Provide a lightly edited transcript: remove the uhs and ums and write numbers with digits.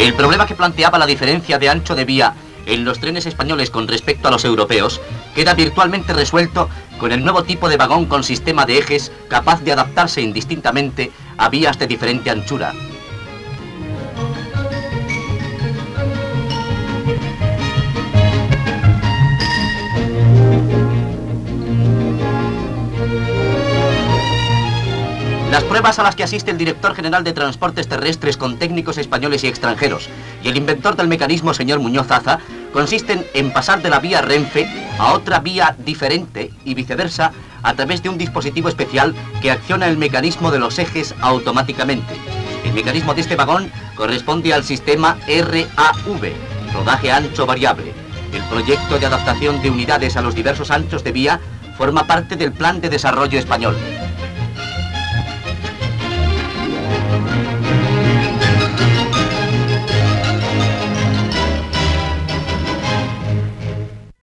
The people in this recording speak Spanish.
El problema que planteaba la diferencia de ancho de vía en los trenes españoles con respecto a los europeos queda virtualmente resuelto con el nuevo tipo de vagón con sistema de ejes capaz de adaptarse indistintamente a vías de diferente anchura. Las pruebas a las que asiste el director general de Transportes Terrestres con técnicos españoles y extranjeros y el inventor del mecanismo, señor Muñoz Aza, consisten en pasar de la vía Renfe a otra vía diferente y viceversa a través de un dispositivo especial que acciona el mecanismo de los ejes automáticamente. El mecanismo de este vagón corresponde al sistema RAV, rodaje ancho variable. El proyecto de adaptación de unidades a los diversos anchos de vía forma parte del Plan de Desarrollo Español.